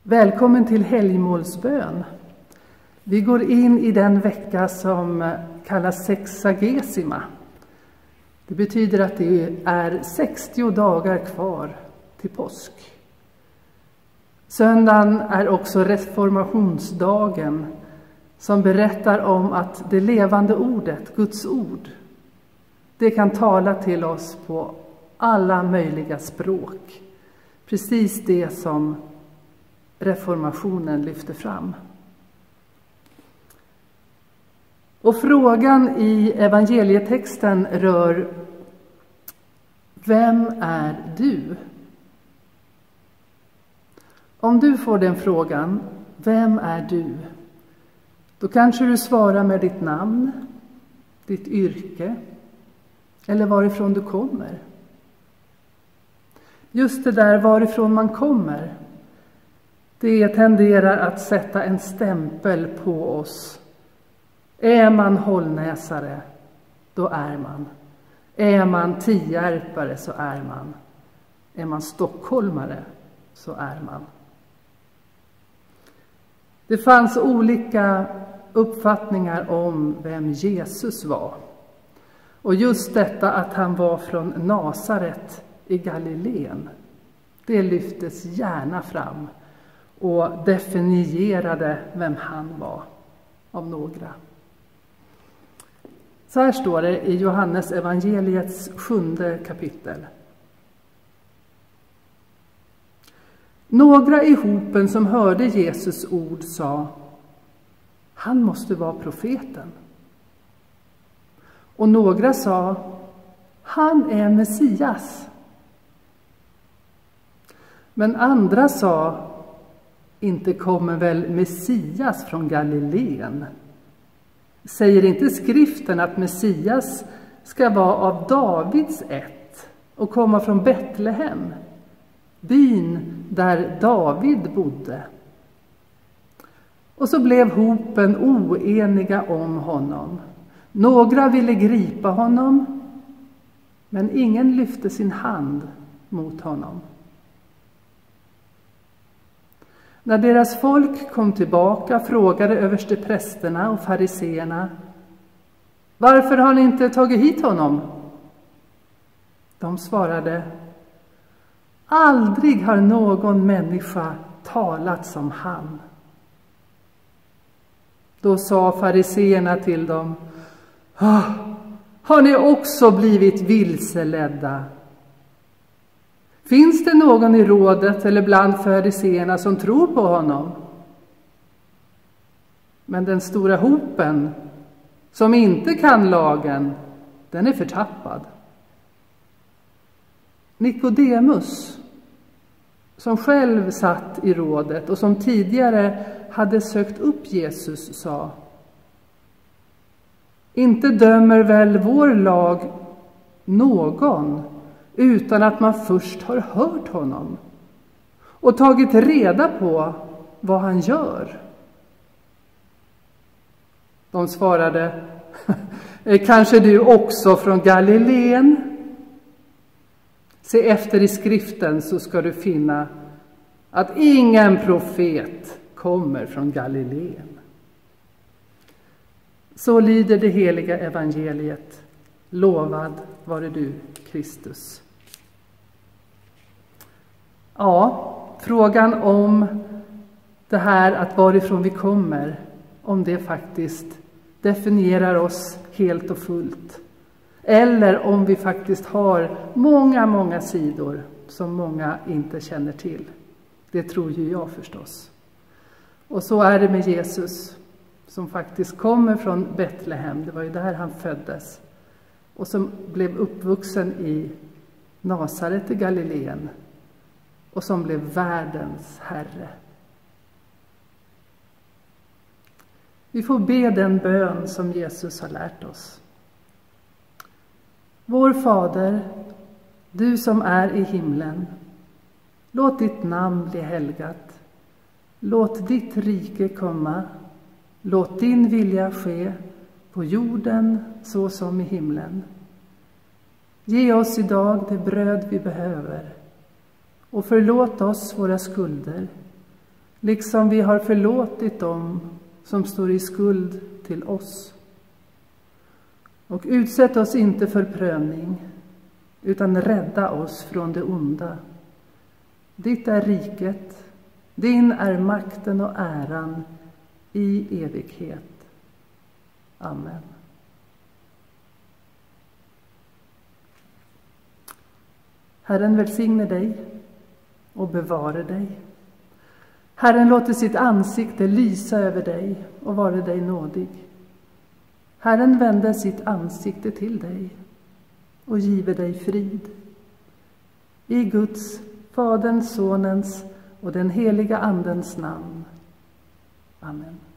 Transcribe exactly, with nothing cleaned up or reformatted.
Välkommen till helgmålsbön. Vi går in i den vecka som kallas sexagesima. Det betyder att det är sextio dagar kvar till påsk. Söndagen är också reformationsdagen som berättar om att det levande ordet, Guds ord, det kan tala till oss på alla möjliga språk. Precis det som reformationen lyfter fram. Och frågan i evangelietexten rör: vem är du? Om du får den frågan, vem är du? Då kanske du svarar med ditt namn, ditt yrke eller varifrån du kommer. Just det där varifrån man kommer, det tenderar att sätta en stämpel på oss. Är man hållnäsare, då är man. Är man tierpare, så är man. Är man stockholmare, så är man. Det fanns olika uppfattningar om vem Jesus var. Och just detta att han var från Nasaret i Galileen, det lyftes gärna fram och definierade vem han var av några. Så här står det i Johannes evangeliets sjunde kapitel. Några i hopen som hörde Jesus ord sa: han måste vara profeten. Och några sa: han är Messias. Men andra sa: inte kommer väl Messias från Galileen? Säger inte skriften att Messias ska vara av Davids ett och komma från Betlehem, byn där David bodde? Och så blev hopen oeniga om honom. Några ville gripa honom, men ingen lyfte sin hand mot honom. När deras folk kom tillbaka frågade översteprästerna och fariseerna: varför har ni inte tagit hit honom? De svarade: aldrig har någon människa talat som han. Då sa fariseerna till dem: ah, har ni också blivit vilseledda? Finns det någon i rådet eller bland fariseerna som tror på honom? Men den stora hopen, som inte kan lagen, den är förtappad. Nikodemus, som själv satt i rådet och som tidigare hade sökt upp Jesus, sa: inte dömer väl vår lag någon utan att man först har hört honom och tagit reda på vad han gör? De svarade: är kanske du också från Galileen? Se efter i skriften, så ska du finna att ingen profet kommer från Galileen. Så lyder det heliga evangeliet. Lovad vare du, Kristus. Ja, frågan om det här att varifrån vi kommer, om det faktiskt definierar oss helt och fullt. Eller om vi faktiskt har många, många sidor som många inte känner till. Det tror ju jag förstås. Och så är det med Jesus, som faktiskt kommer från Betlehem. Det var ju där han föddes. Och som blev uppvuxen i Nasaret i Galileen. Och som blev världens herre. Vi får be den bön som Jesus har lärt oss. Vår Fader, du som är i himlen. Låt ditt namn bli helgat. Låt ditt rike komma. Låt din vilja ske på jorden så som i himlen. Ge oss idag det bröd vi behöver och förlåt oss våra skulder, liksom vi har förlåtit dem som står i skuld till oss. Och utsätt oss inte för prövning, utan rädda oss från det onda. Ditt är riket, din är makten och äran i evighet. Amen. Herren välsigne dig och bevare dig. Herren låter sitt ansikte lysa över dig och vare dig nådig. Herren vände sitt ansikte till dig och give dig frid. I Guds, Faderns, Sonens och den heliga Andens namn. Amen.